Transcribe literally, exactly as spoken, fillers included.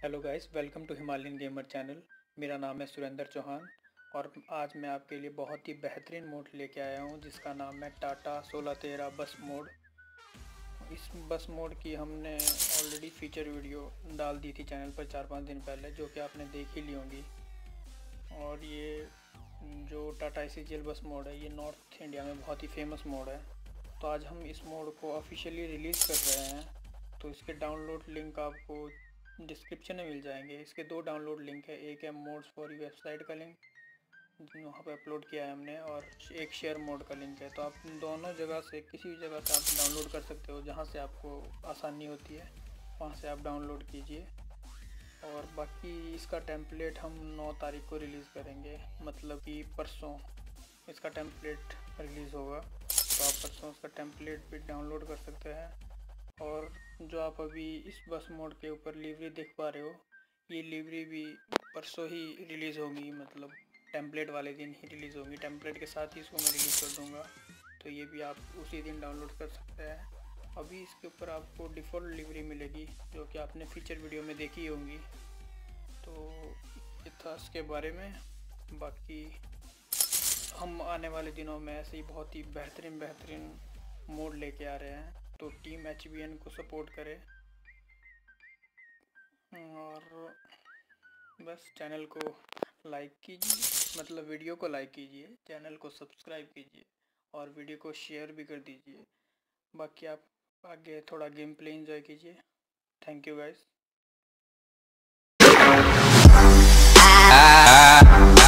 Hello guys, welcome to Himalayan gamer channel. मेरा नाम है सुरेंद्र चौहान और आज मैं आपके लिए बहुत ही बेहतरीन मोड लेके आया हूं जिसका नाम है टाटा सोलह तेरह बस मोड। इस बस मोड की हमने ऑलरेडी फीचर वीडियो डाल दी थी चैनल पर चार पाँच दिन पहले, जो कि आपने देख ही ली होंगी। और ये जो Tata A C G L bus mod है, ये नॉर्थ इंडिया में बहुत ही फेमस मोड है। तो आज हम इस मोड को ऑफिशियली रिलीज़ कर रहे हैं। तो इसके डाउनलोड लिंक आपको डिस्क्रिप्शन में मिल जाएंगे। इसके दो डाउनलोड लिंक है, एक है मोड्स फॉर यू वेबसाइट का लिंक वहाँ पे अपलोड किया है हमने, और एक शेयर मोड का लिंक है। तो आप दोनों जगह से किसी भी जगह से आप डाउनलोड कर सकते हो, जहाँ से आपको आसानी होती है वहाँ से आप डाउनलोड कीजिए। और बाकी इसका टेम्पलेट हम नौ तारीख को रिलीज़ करेंगे, मतलब कि परसों इसका टेम्पलेट रिलीज़ होगा। तो आप परसों इसका टेम्पलेट भी डाउनलोड कर सकते हैं। और जो आप अभी इस बस मोड के ऊपर लिवरी देख पा रहे हो, ये लिवरी भी परसों ही रिलीज़ होगी, मतलब टेम्पलेट वाले दिन ही रिलीज़ होगी। टेम्पलेट के साथ ही इसको मैं रिलीज़ कर दूँगा, तो ये भी आप उसी दिन डाउनलोड कर सकते हैं। अभी इसके ऊपर आपको डिफ़ॉल्ट लिवरी मिलेगी, जो कि आपने फीचर वीडियो में देखी होंगी। तो ये था इसके बारे में। बाकी हम आने वाले दिनों में ऐसे ही बहुत ही बेहतरीन बेहतरीन मोड लेके आ रहे हैं। तो टीम एच बी एन को सपोर्ट करें और बस चैनल को लाइक कीजिए, मतलब वीडियो को लाइक कीजिए, चैनल को सब्सक्राइब कीजिए और वीडियो को शेयर भी कर दीजिए। बाकी आप आगे थोड़ा गेम प्ले एंजॉय कीजिए। Thank you guys.